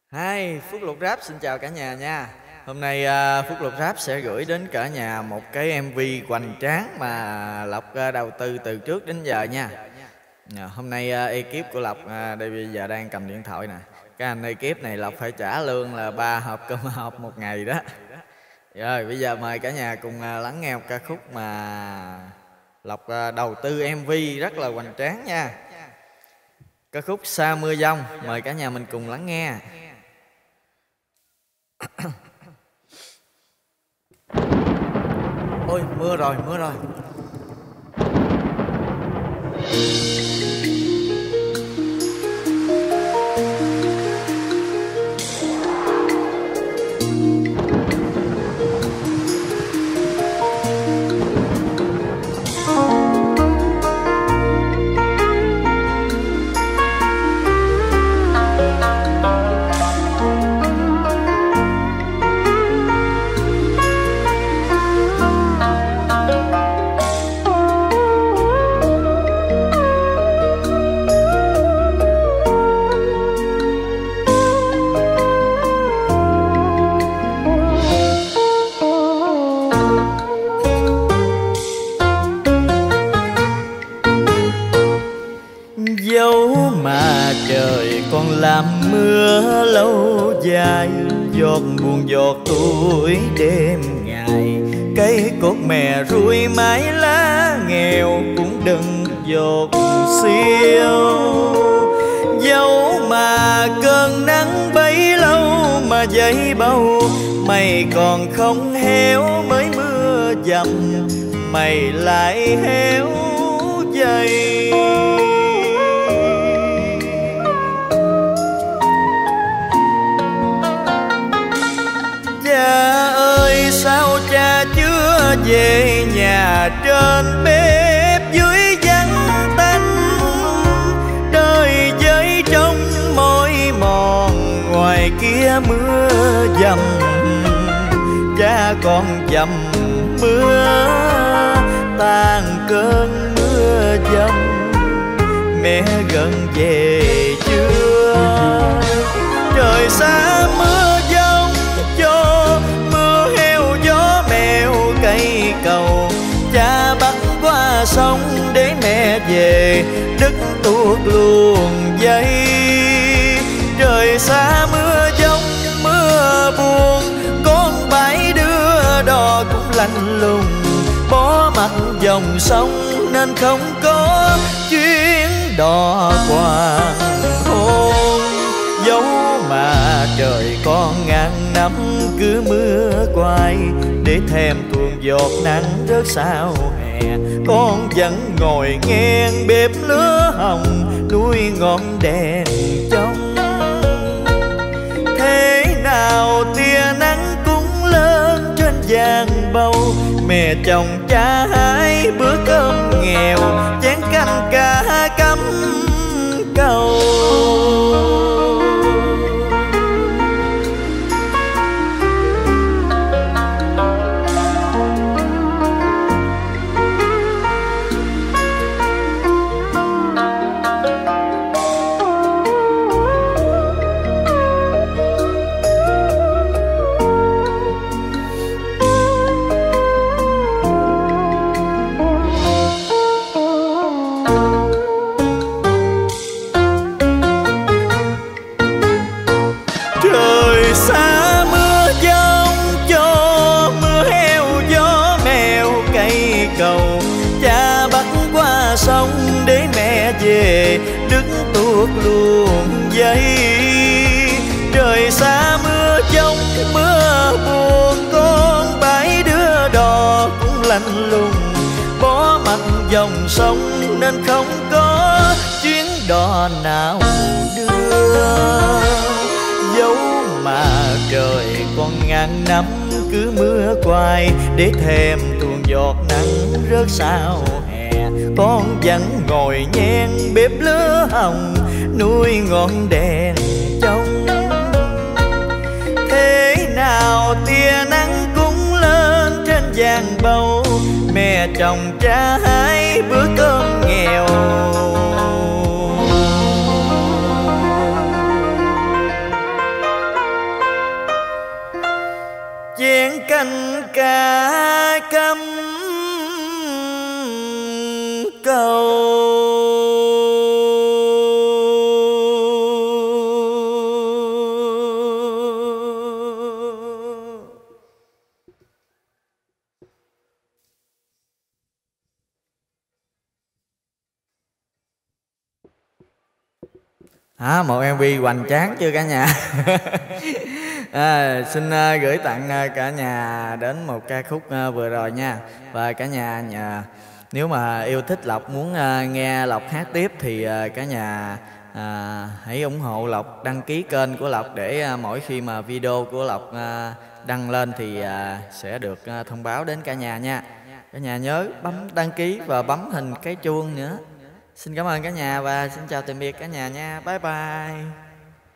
Hai, Phúc Lục Rap xin chào cả nhà nha. Hôm nay Phúc Lục Rap sẽ gửi đến cả nhà một cái MV hoành tráng mà Lộc đầu tư từ trước đến giờ nha. Hôm nay ekip của Lộc đây bây giờ đang cầm điện thoại nè. Cái anh ekip này Lộc phải trả lương là 3 hộp cơm hộp một ngày đó. Rồi bây giờ mời cả nhà cùng lắng nghe một ca khúc mà Lộc đầu tư MV rất là hoành tráng nha. Ca khúc Sa Mưa Giông, mời cả nhà mình cùng lắng nghe. Ôi mưa rồi, mưa rồi. Dẫu mà trời còn làm mưa lâu dài, giọt buồn giọt tuổi đêm ngày, cây cột mè ruồi mái lá nghèo cũng đừng giọt xiêu. Dẫu mà cơn nắng bấy lâu mà dậy bầu, mày còn không héo mới mưa dầm, mày lại héo dày. Cha ơi sao cha chưa về nhà, trên bếp dưới vắng tanh, đời với trong mỏi mòn, ngoài kia mưa dầm, cha còn dầm mưa tan cơn mưa dầm. Mẹ gần về chưa? Trời xa mưa giông cho mưa heo gió mèo cây cầu, cha bắt qua sông để mẹ về, đứt tuốt luồng dây. Trời xa mưa giông mưa buồn, con bãi đưa đò cũng lạnh lùng, bó mặt dòng sông nên không có chuyến đò hoàng hôn. Dẫu mà trời còn ngàn năm cứ mưa quay, để thèm tuôn giọt nắng rớt sao hè, con vẫn ngồi ngang bếp lửa hồng, nuôi ngọn đèn trong. Thế nào tia nắng cũng lên trên giang bầu, mẹ chồng cha hai bữa cơm nghèo, chén canh cá cắm cầu. Sông để mẹ về, đứt tuốt luồng dây. Trời xa mưa giông mưa buồn, con bãi đưa đò cũng lạnh lùng, bó mặt dòng sông nên không có chuyến đò nào đưa. Dẫu mà trời còn ngàn năm cứ mưa quay, để thèm tuôn giọt nắng rớt sao hè, con vẫn ngồi nhen bếp lửa hồng, nuôi ngọn đèn trong. Thế nào tia nắng cũng lên trên giang bầu, mẹ chồng cha hai bữa cơm nghèo. canh cá cắm câu. Một MV hoành tráng chưa cả nhà? Xin gửi tặng cả nhà đến một ca khúc vừa rồi nha. Và cả nhà nếu mà yêu thích Lộc, muốn nghe Lộc hát tiếp thì cả nhà hãy ủng hộ Lộc, đăng ký kênh của Lộc để mỗi khi mà video của Lộc đăng lên thì sẽ được thông báo đến cả nhà nha. Cả nhà nhớ bấm đăng ký và bấm hình cái chuông nữa. Xin cảm ơn cả nhà và xin chào tạm biệt cả nhà nha. Bye bye.